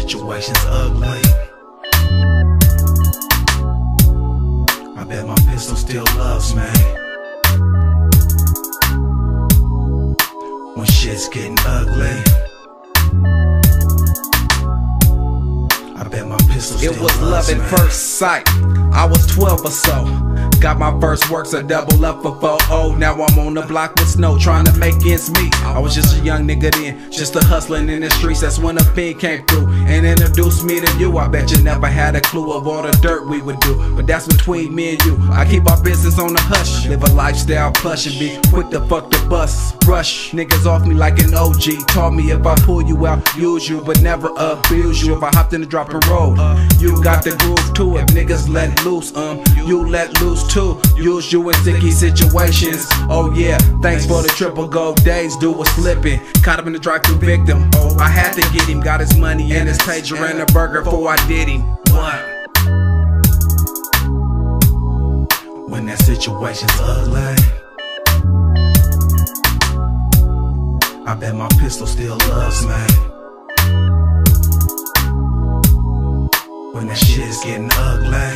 situation's ugly, I bet my pistol still loves me. When shit's getting ugly, I bet my pistol still loves me. It was love at first sight. I was 12 or so. Got my first works a double up for 4-0. Now I'm on the block with snow, trying to make ends meet. I was just a young nigga then, just a hustling in the streets. That's when a fiend came through and introduced me to you. I bet you never had a clue of all the dirt we would do, but that's between me and you. I keep our business on the hush, live a lifestyle plush, and be quick to fuck the bus. Brush niggas off me like an OG. Taught me if I pull you out, use you, but never abuse you. If I hopped in the drop and roll, you got the groove too. If niggas let loose, you let loose too. Use you in sticky situations. Oh yeah, thanks for the triple gold days. Dude was slipping, caught him in the drive-thru victim. Oh, I had to get him. Got his money and his pager and a burger before I did him. What? When that situation's ugly, I bet my pistol still loves me. When that shit's getting ugly,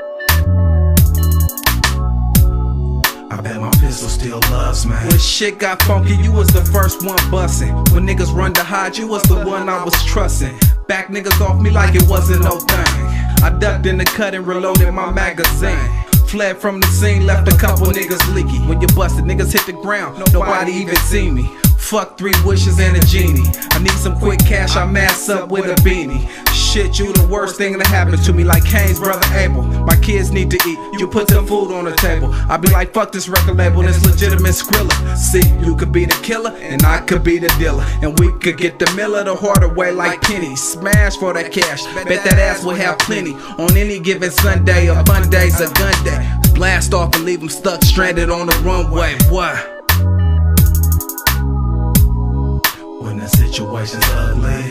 I bet my pistol still loves me. When shit got funky, you was the first one bussin'. When niggas run to hide, you was the one I was trustin'. Back niggas off me like it wasn't no thing. I ducked in the cut and reloaded my magazine. Fled from the scene, left a couple niggas leaky. When you busted, niggas hit the ground, nobody even see me. Fuck 3 wishes and a genie. I need some quick cash, I mass up with a beanie. Shit, you the worst thing that happened to me, like Kane's brother Abel. My kids need to eat, you put the food on the table. I be like, fuck this record label, this legitimate Skrilla. See, you could be the killer, and I could be the dealer. And we could get the Miller the harder way like Penny. Smash for that cash, bet that ass will have plenty. On any given Sunday, or fun days, a gun day. Blast off and leave them stuck, stranded on the runway. What? When the situation's ugly,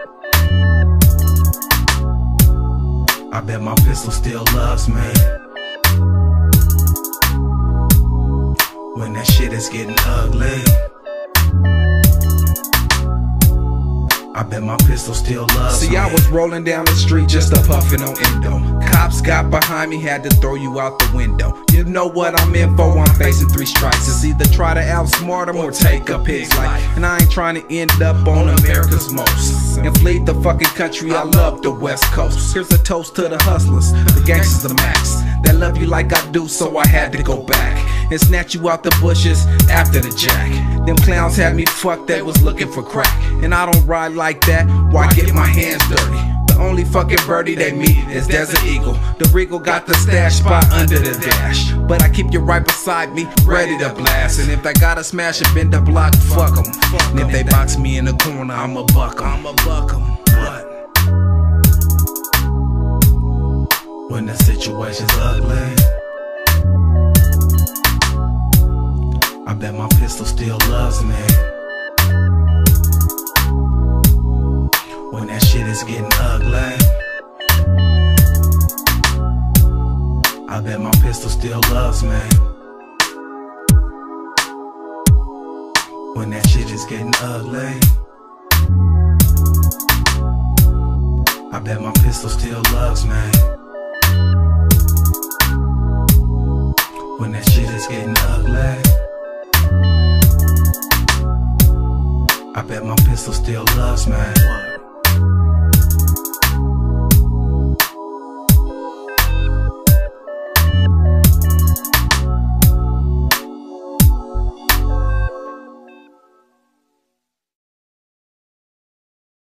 I bet my pistol still loves me. When that shit is getting ugly, I bet my pistol still loves me. See, I was rolling down the street just a puffin' on endo. Cops got behind me, had to throw you out the window. You know what I'm in for, I'm facing 3 strikes. It's either try to outsmart them or take a pig's life. And I ain't trying to end up on America's Most and flee the fucking country. I love the West Coast. Here's a toast to the hustlers, the gangsters, the max, that love you like I do, so I had to go back and snatch you out the bushes after the jack. Them clowns had me fucked, they was looking for crack. And I don't ride like that, why get my hands dirty? The only fucking birdie they meet is Desert Eagle. The Regal got the stash spot under the dash, but I keep you right beside me, ready to blast. And if they gotta smash and bend the block, fuck them. And if they box me in the corner, I'ma buck them. What? When the situation's ugly, I bet my pistol still loves me. When that shit is getting ugly, I bet my pistol still loves me. When that shit is getting ugly, I bet my pistol still loves me. When that shit is getting ugly, I bet my pistol still loves me.